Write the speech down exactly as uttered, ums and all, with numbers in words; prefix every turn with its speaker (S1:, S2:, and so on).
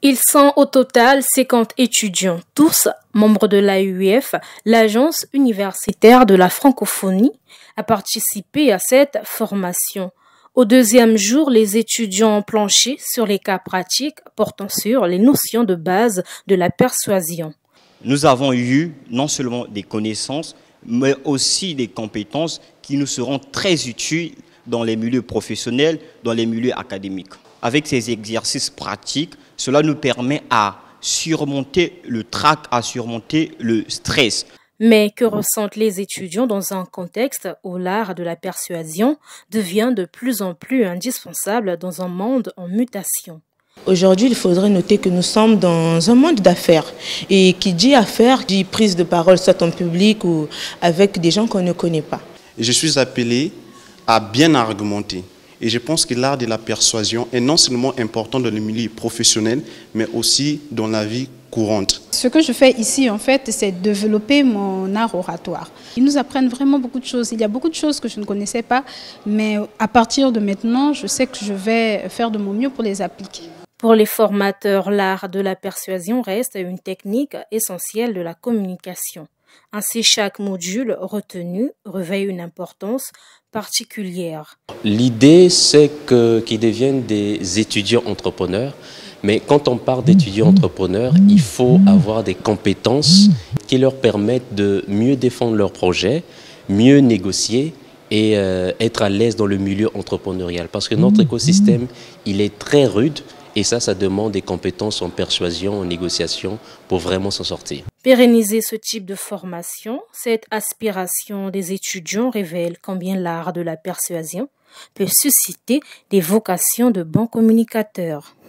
S1: Ils sont au total cinquante étudiants, tous membres de l'A U F, l'Agence universitaire de la francophonie, à participer à cette formation. Au deuxième jour, les étudiants ont planché sur les cas pratiques portant sur les notions de base de la persuasion.
S2: Nous avons eu non seulement des connaissances, mais aussi des compétences qui nous seront très utiles dans les milieux professionnels, dans les milieux académiques. Avec ces exercices pratiques, cela nous permet à surmonter le trac, à surmonter le stress.
S1: Mais que ressentent les étudiants dans un contexte où l'art de la persuasion devient de plus en plus indispensable dans un monde en mutation?
S3: Aujourd'hui, il faudrait noter que nous sommes dans un monde d'affaires. Et qui dit affaires dit prise de parole, soit en public ou avec des gens qu'on ne connaît pas.
S4: Je suis appelé à bien argumenter. Et je pense que l'art de la persuasion est non seulement important dans le milieu professionnel, mais aussi dans la vie courante.
S5: Ce que je fais ici, en fait, c'est développer mon art oratoire. Ils nous apprennent vraiment beaucoup de choses. Il y a beaucoup de choses que je ne connaissais pas, mais à partir de maintenant, je sais que je vais faire de mon mieux pour les appliquer.
S1: Pour les formateurs, l'art de la persuasion reste une technique essentielle de la communication. Ainsi, chaque module retenu revêt une importance particulière.
S6: L'idée, c'est que, qu'ils deviennent des étudiants entrepreneurs. Mais quand on parle d'étudiants entrepreneurs, il faut avoir des compétences qui leur permettent de mieux défendre leurs projets, mieux négocier et euh, être à l'aise dans le milieu entrepreneurial. Parce que notre écosystème, il est très rude. Et ça, ça demande des compétences en persuasion, en négociation, pour vraiment s'en sortir.
S1: Pérenniser ce type de formation, cette aspiration des étudiants révèle combien l'art de la persuasion peut susciter des vocations de bons communicateurs.